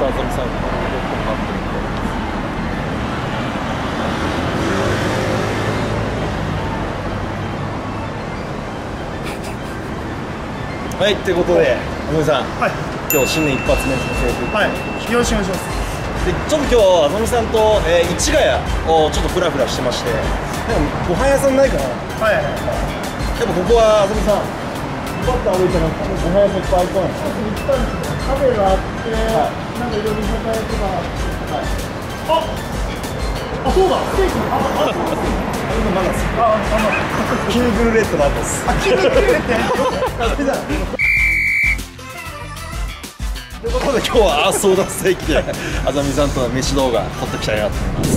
あさみさんこのロット待ってるみたいです。はい、ってことで、あさみさん、はい、今日新年一発目の制服、 はい、よろしくお願いします。 で、ちょっと今日あさみさんと、市ヶ谷をちょっとフラフラしてまして、なんかご飯屋さんないかな。はいはいはい。やっぱここはあさみさん、パッと歩いたらご飯屋さんいっぱいあったんですか。 行ったんですけど、カフェがあって、はい、なんかいろいろ居酒屋とか、はい。あ、そうだ、ステーキ、 まだです。キングルレッドの後です。 キングルレッドやる。 ということで今日は争奪ステーキであさみさんとの飯動画撮っていきたいなと思います。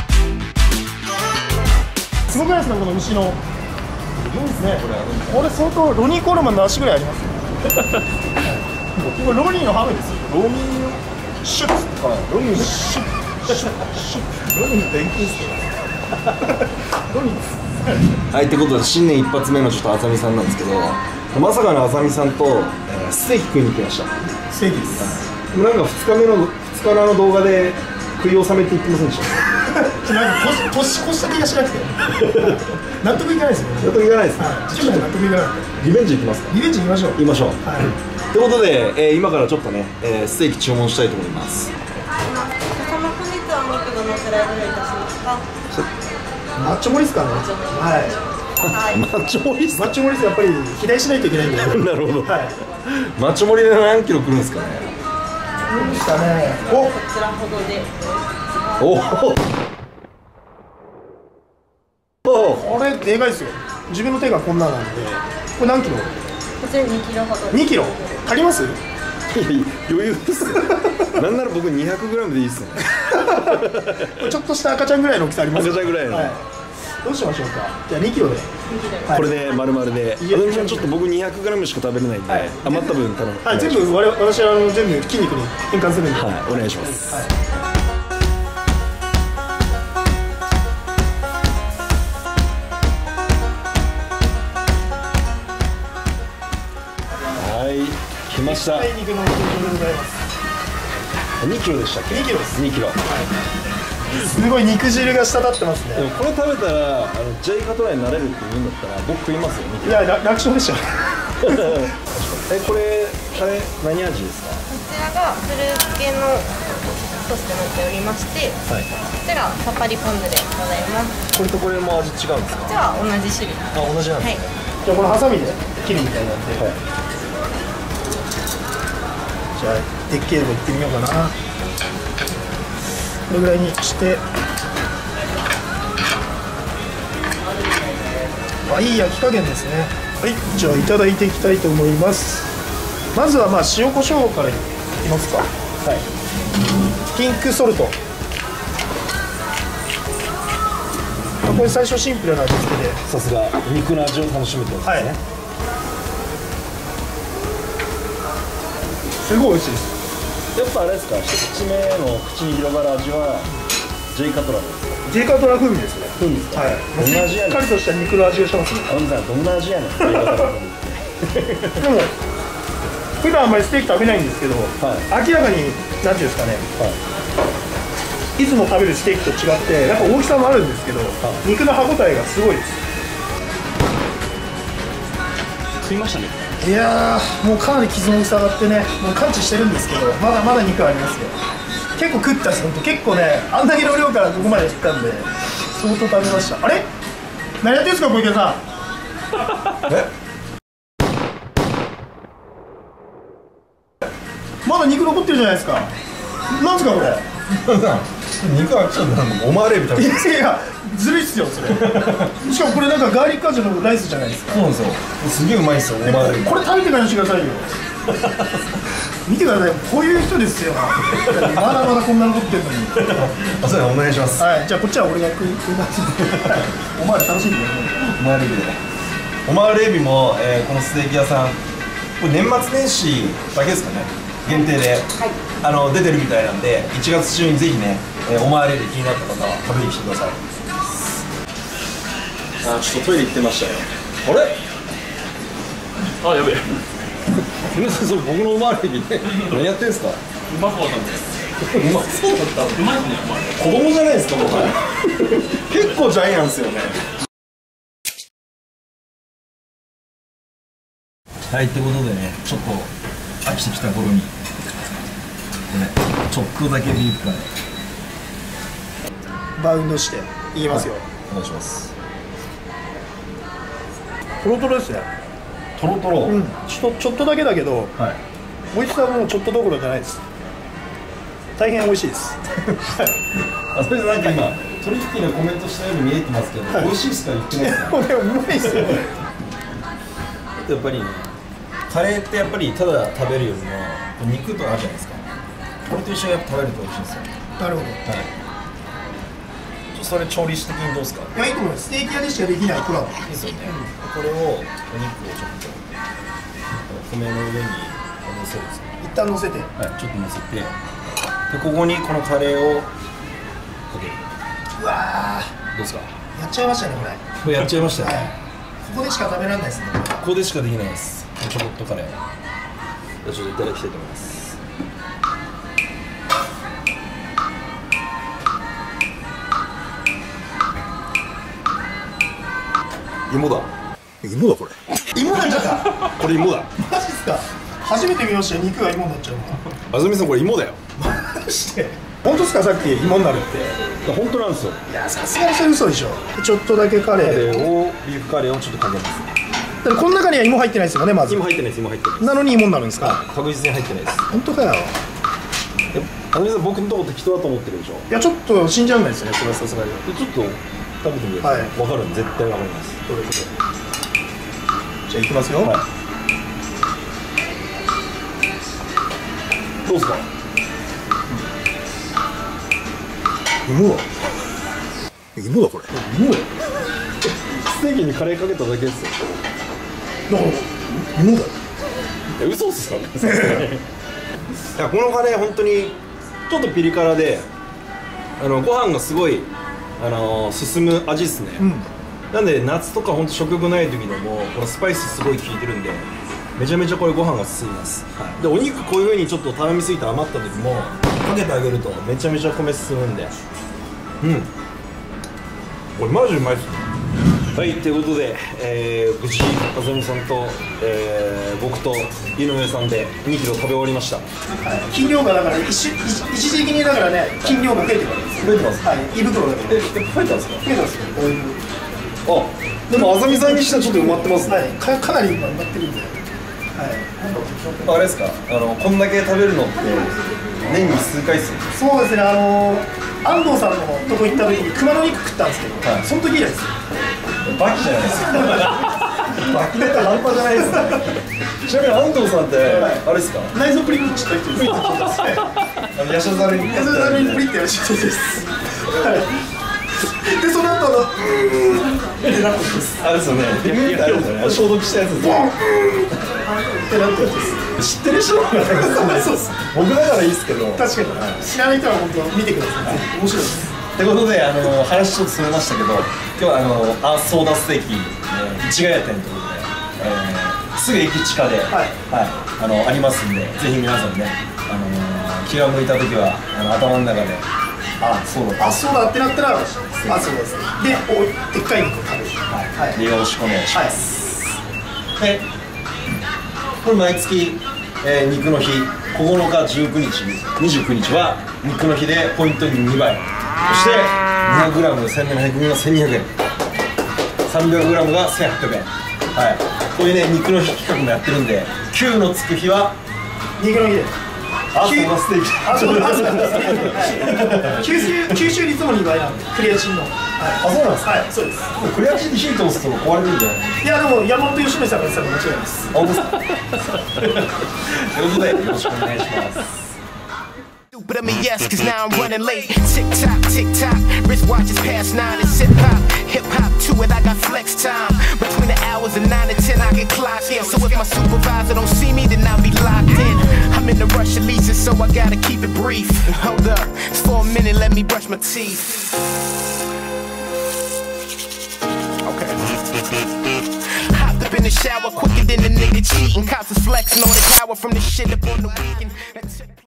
すごくないですか、この牛の。 すごいですね、 これ相当ロニー・コールマンの足ぐらいあります。これロニーのハムですよ。 ロニーのシュッ、 ロニーのシュッロニーの電気ですね。 ロニーです。 はい、ってことで新年一発目のちょっとあさみさんなんですけど、まさかのあさみさんと、ステーキ食いに来ました。 ステーキです。 なんか2日の動画で食い納めって言ってませんでした？ なんか年越した気がしなくて納得いかないですよね。 納得いかないですね。 ちょっと納得いかない。 リベンジいきますか？ リベンジいきましょう。 行きましょう。 はい。 ということで、今からちょっとね、ステーキ注文したいと思います。 その本日はお肉どのくらいご用意いたしますか？ マッチョ盛りですかね。はい。 マッチョ盛りですか？ マッチョ盛りです。やっぱり肥大しないといけないんで。なるほど。 はい。 マッチョ盛りで何キロくるんですかね。 どうですかね。お。 こちらほどで。 おお。 これでかいですよ。自分の手がこんななんで。これ何キロ？ こちら2キロほど。 2キロ。足ります？ 余裕ですよ。なんなら僕200グラムでいいですね。 ちょっとした赤ちゃんぐらいの大きさあります。 赤ちゃんぐらいの。 はい。どうしましょうか。じゃあ2キロで。 これで丸々で。あさみさんちょっと僕200グラムしか食べれないんで、余った分頼む。 はい、全部私は全部筋肉に変換するんで。 はい、お願いします。はい。来ました。 肉の登場でございます。 2キロでしたっけ ？2キロです。 2キロ。 すごい肉汁が滴ってますね。 でもこれ食べたらJ カトライになれるって言うんだったら僕食いますよ。 いや楽勝でしょ。 これカレー何味ですか？ こちらがフルーツ系のソースとなっておりまして、はい、こちらさっぱりポン酢でございます。 これとこれも味違うんですか？ こちらは同じ種類。 あ、同じなんですね。 はい、じゃあこのハサミで切るみたいなんで、はい、じゃあでっけえのいってみようかな。これぐらいにしていい焼き加減ですね。はい、じゃあいただいていきたいと思います。まずは塩コショウからいきますか。はい、ピンクソルト。これ最初シンプルな味付けで、 さすが肉の味を楽しめてますね。はい、 すごい美味しいです。 やっぱあれですか、一口目の口に広がる味は J カトラですか？ J カトラ風味ですね。 風味ですか？はい。 どんな味やねん。しっかりとした肉の味がしますね。 あのさんどんな味やねん。J カトラ風味。 でも普段あんまりステーキ食べないんですけど、はい、明らかになんていうんですかね、はい、いつも食べるステーキと違ってやっぱ大きさもあるんですけど、はい、肉の歯ごたえがすごいです。 食いましたね。 いやー、もうかなり傷の大きさ上がってね、もう完治してるんですけど、まだまだ肉ありますよ。結構食ったし、結構ね、あんだけの量からここまで来たんで相当食べました。あれ何やってんすか小池さん。まだ肉残ってるじゃないですか。なんですかこれ。 肉はちょっとオマールエビ食べてる。 いやずるいっすよそれ。しかもこれなんかガーリック味のライスじゃないですか。 そうなんですよ。すげえうまいですよ。オマールエビ。 これ食べてからにしてくださいよ。見てください、こういう人ですよ。まだまだこんな残ってるのに。 あ、そうだ、お願いします。 はい、じゃあこっちは俺が食いますんで。オマール楽しんでね。 オマールエビで。オマールエビも、このステーキ屋さん、これ年末年始だけですかね。限定で、はい、出てるみたいなんで、1月中にぜひね、オマールエビ気になった方は食べに来てください。あ、ちょっとトイレ行ってましたよ。あれ？あ、やべえ。皆さん、それ僕のオマールエビね、何やってんすか？ うまそうなんです。 うまそうだった。 うまいね、お前。 子供じゃないですか、もう。結構ジャイアンですよね。はい、ってことでね、ちょっと飽きてきた頃に、ちょっとだけビーフカレーバウンドしていきますよ。 お願いします。 トロトロですね。 トロトロ。 うん、ちょっとだけだけど、 はい。 美味しさはもうちょっとどころじゃないです。大変美味しいです。 あ、それでなんか今トリッキーなコメントしたように見えてますけど、美味しいですか言ってないですか。 これうまいですよ。 やっぱりね、カレーってやっぱりただ食べるよりも肉とかあるじゃないですか。これと一緒にやっぱ食べると美味しいんですよ。 なるほど。 はい。それ調理師的にどうですか。 いや、いいと思います。ステーキ屋でしかできないコラボ。 いいですよね。これをお肉をちょっと米の上に乗せるんですよ。 一旦乗せて。 はい、ちょっと乗せて、でここにこのカレーをかける。 うわどうですか。 ー、やっちゃいましたね、これ。 これやっちゃいましたね。 はい。ここでしか食べられないですね。 ここでしかできないです。チョコットカレー。じゃあちょっといただきたいと思います。芋だ。芋だこれ。 芋なんじゃった。 これ芋だ。 マジっすか。初めて見ましたよ。肉が芋になっちゃうの。 あずみさんこれ芋だよ。 マジで。本当ですか。さっき芋になるって。 本当なんですよ。 いや、さすがにそれ嘘でしょ。ちょっとだけカレー。 ビーフカレーをちょっとかけます。 だからこの中には芋入ってないですよね、まず。 芋入ってないです。芋入ってないです。 なのに芋になるんですか。 確実に入ってないです。 本当かよ。 あずみさん僕のとこ適当だと思ってるでしょ。 いや、ちょっと信じられないですね。それはさすがに。 ちょっと食べてみてください。 はいわかるん絶対わかります。 どれどれ。じゃあいきますよ。 はい。どうですか。芋だ。芋だこれ。芋だ。ステーキにカレーかけただけですよ。 だから芋だよ。 嘘っすか。いやこのカレー本当にちょっとピリ辛で、ご飯がすごい進む味ですね。 うん。 なんで夏とか本当食欲ない時でもこのスパイスすごい効いてるんで、めちゃめちゃこれご飯が進みます。はい、でお肉こういう風にちょっと頼みすぎて余った時もかけてあげるとめちゃめちゃ米進むんで、これマジうまいっすね。はい、ということで、無事あずみさんと、僕と井上さんで2キロ食べ終わりました。 はい、筋量がだから一時的にだからね、筋量が増えてくるんです。 増えてます。 はい、胃袋だけど。 やっぱ増えたんですか。 増えたんですよ。こういう。 あ、でもあざみさんにしてはちょっと埋まってますね。 はい、かなり埋まってるんで。はい。 あれですか、こんだけ食べるのって年に数回っすよ。 そうですね、安藤さんのとこ行った時に熊の肉食ったんですけど、 はい、 その時以来ですよ。 バキじゃないですか。バキネタ半端じゃないですね。ちなみに安藤さんって、あれですか。 内臓プリプリちょっと言ってる。 ヤシャザルに。 ヤシャザルにプリってやる人です。はい。で、その後ってなったんです。 あれですよね。ってあるんですよね。消毒したやつです。 ってなったんです。 知ってる人なんですね。 そうです。 僕だからいいですけど。 確かに。知らない人は本当見てください。面白いです。 ということで話ちょっとそれましたけど、今日はアースソーダステーキ市ヶ谷店ということで、すぐ駅地下で、はい、ありますんで、ぜひ皆さんね、気が向いた時は頭の中でそうだってなったらそうですで、でっかい肉を食べる。はい、 よろしくお願いします。でこれ毎月、肉の日9日19日29日は肉の日でポイントに2倍、そして 200g1700 円が1200円、 300g が1800円。はい、こういうね肉の日企画もやってるんで、9のつく日は肉の日でアーソーダステーキ。 吸収率も2倍なんで、クレアチンの。 あ、そうなんですか。 はい、そうです。 クレアチンで火通すと壊れるんじゃない。 いや、でも山本由伸さんが言ってたら間違いないです。 本当ですか。ということでよろしくお願いします。 But I mean yes, cause now I'm running late. Tick tock, tick tock, wristwatches past 9. It's hip hop to it, I got flex time. Between the hours of 9 and 10 I get clocked in. So if my supervisor don't see me, then I'll be locked in. I'm in the rush of leasing, so I gotta keep it brief. Hold up, for a minute, let me brush my teeth. Okay. Hopped up in the shower quicker than the nigga cheating. Cops is flexing all the power from the shit up on the weekend.